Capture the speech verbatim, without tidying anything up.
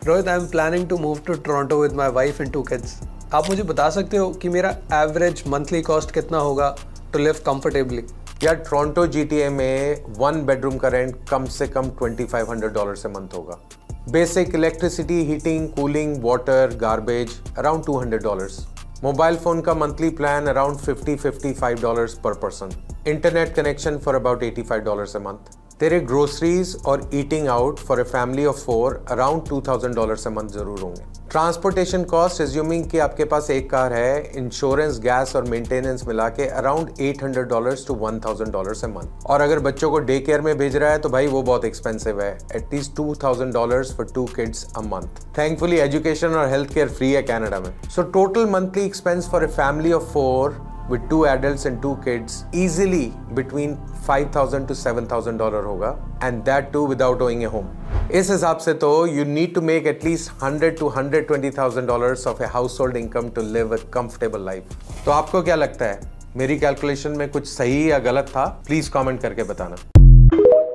Rohit, I am planning to move to Toronto with my wife and two kids. आप मुझे बता सकते हो कि मेरा एवरेज मंथली कॉस्ट कितना होगा टू लिव कंफर्टेबली? यार टोरंटो जीटीए में वन बेडरूम का रेंट कम से कम पच्चीस सौ डॉलर से मंथ होगा। Basic electricity, heating, cooling, water, garbage around two hundred dollars. Mobile phone का monthly plan around fifty fifty five dollars per person. Internet connection for about eighty five dollars a month. तेरे groceries और eating out for a family of four around two thousand dollars a month जरूर होंगे। Transportation cost assuming कि आपके पास एक car है, insurance, gas और maintenance मिला के around eight hundred dollars to one thousand dollars a month. और अगर बच्चों को डे केयर में भेज रहा है तो भाई वो बहुत एक्सपेंसिव है, at least two thousand dollars for two kids a month. Thankfully education और हेल्थ केयर फ्री है कनाडा में। So total monthly expense for a family of four with two adults and two kids easily between five thousand to seven thousand dollar होगा, and that too without owning a home। इस हिसाब से तो you need to make at least hundred to hundred twenty thousand dollars of a household income to live a comfortable life। तो आपको क्या लगता है, मेरी कैलकुलेशन में कुछ सही या गलत था? प्लीज कमेंट करके बताना।